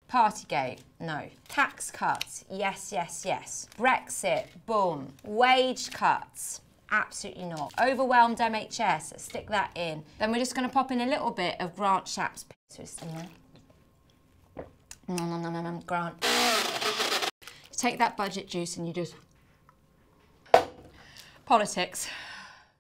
Partygate, no. Tax cuts, yes, yes, yes. Brexit, boom. Wage cuts, absolutely not. Overwhelmed NHS, let's stick that in. Then we're just going to pop in a little bit of Grant Shapps twist in there. Grant. You take that budget juice and you just... Politics.